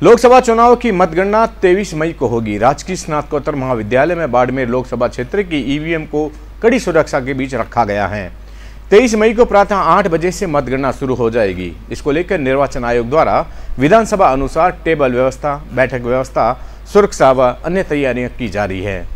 लोकसभा चुनाव की मतगणना 23 मई को होगी। राजकीय स्नातकोत्तर महाविद्यालय में बाड़मेर लोकसभा क्षेत्र की ईवीएम को कड़ी सुरक्षा के बीच रखा गया है। 23 मई को प्रातः 8 बजे से मतगणना शुरू हो जाएगी। इसको लेकर निर्वाचन आयोग द्वारा विधानसभा अनुसार टेबल व्यवस्था, बैठक व्यवस्था, सुरक्षा व अन्य तैयारियां की जा रही है।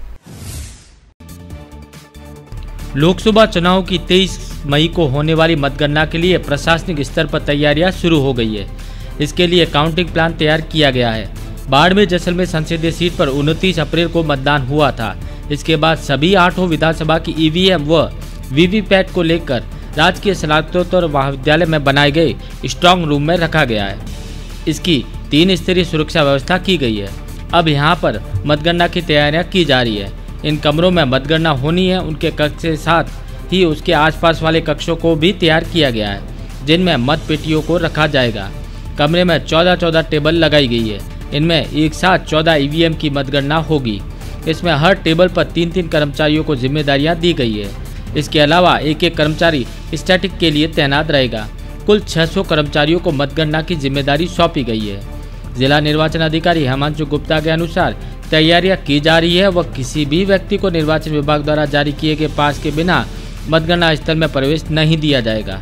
लोकसभा चुनाव की 23 मई को होने वाली मतगणना के लिए प्रशासनिक स्तर पर तैयारियां शुरू हो गई है। इसके लिए काउंटिंग प्लान तैयार किया गया है। बाड़मेर जैसलमेर संसदीय सीट पर 29 अप्रैल को मतदान हुआ था। इसके बाद सभी 8 विधानसभा की ईवीएम व वीवीपैट को लेकर राजकीय स्नातकोत्तर महाविद्यालय में बनाए गए स्ट्रांग रूम में रखा गया है। इसकी 3 स्तरीय सुरक्षा व्यवस्था की गई है। अब यहां पर मतगणना की तैयारियां की जा रही है। इन कमरों में मतगणना होनी है, उनके कक्ष के साथ ही उसके आसपास वाले कक्षों को भी तैयार किया गया है, जिनमें मत पेटियों को रखा जाएगा। कमरे में 14 टेबल लगाई गई है। इनमें एक साथ 14 ईवीएम की मतगणना होगी। इसमें हर टेबल पर 3-3 कर्मचारियों को जिम्मेदारियां दी गई है। इसके अलावा एक कर्मचारी स्टैटिक के लिए तैनात रहेगा। कुल 600 कर्मचारियों को मतगणना की जिम्मेदारी सौंपी गई है। जिला निर्वाचन अधिकारी हिमांशु गुप्ता के अनुसार तैयारियां की जा रही है। वह किसी भी व्यक्ति को निर्वाचन विभाग द्वारा जारी किए गए पास के बिना मतगणना स्थल में प्रवेश नहीं दिया जाएगा।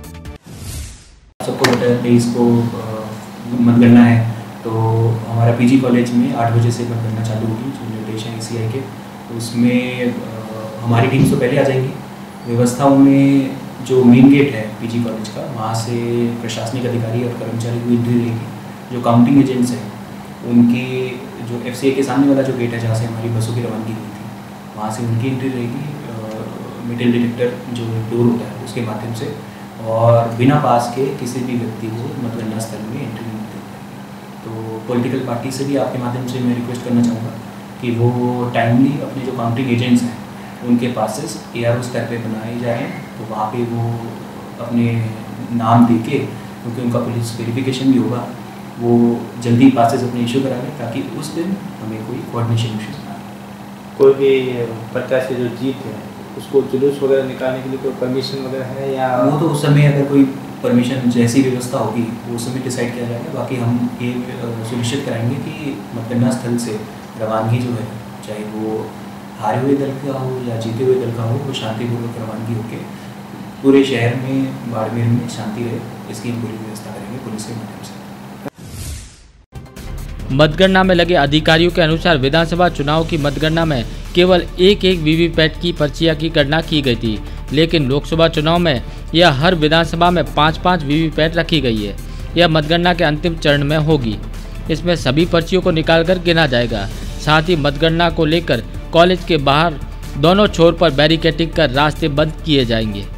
सबको पता है 23 को मतगणना है, तो हमारा पीजी कॉलेज में 8 बजे से मतगणना चालू होगी, जो निर्देश है ईसीआई के। तो उसमें हमारी टीम तो पहले आ जाएगी। व्यवस्थाओं में जो मेन गेट है पीजी कॉलेज का, वहाँ से प्रशासनिक अधिकारी और कर्मचारी को एंट्री रहेगी। जो काउंटिंग एजेंट्स हैं उनकी जो एफसीए के सामने वाला जो गेट है, जहाँ से हमारी बसों की रवानगी हुई थी, वहाँ से उनकी एंट्री रहेगी। मेटल डिटेक्टर जो डोर होता है उसके माध्यम से, और बिना पास के किसी भी व्यक्ति को मतगणना स्थल में एंट्री नहीं दी जाएगी। तो पॉलिटिकल पार्टी से भी आपके माध्यम से मैं रिक्वेस्ट करना चाहूँगा कि वो टाइमली अपने जो काउंटिंग एजेंट्स हैं उनके पासेस ARO स्तर पे बनाए जाएँ, तो वहाँ पे वो अपने नाम दे के, क्योंकि उनका पुलिस वेरिफिकेशन भी होगा, वो जल्दी पासेस अपने इशू करा लें, ताकि उस दिन हमें कोई कोऑर्डिनेशन इशूज़ ना आए। कोई भी प्रत्याशी जो जीत है उसको जुलूस वगैरह निकालने के लिए कोई परमिशन वगैरह है, या वो तो उस समय अगर कोई परमिशन जैसी व्यवस्था होगी वो उस समय डिसाइड किया जाएगा। बाकी हम ये सुनिश्चित कराएंगे कि मतगणना स्थल से रवानगी जो है, चाहे वो हारे हुए दल का हो या जीते हुए दल का हो, वो शांतिपूर्वक रवानगी होकर पूरे शहर में, बाड़मेर में शांति रहे, इसकी पूरी व्यवस्था करेंगे पुलिस के माध्यम से। मतगणना में लगे अधिकारियों के अनुसार विधानसभा चुनाव की मतगणना में केवल एक वीवीपैट की पर्चियां की गणना की गई थी, लेकिन लोकसभा चुनाव में यह हर विधानसभा में 5-5 वीवीपैट रखी गई है। यह मतगणना के अंतिम चरण में होगी। इसमें सभी पर्चियों को निकालकर गिना जाएगा। साथ ही मतगणना को लेकर कॉलेज के बाहर दोनों छोर पर बैरिकेडिंग कर रास्ते बंद किए जाएंगे।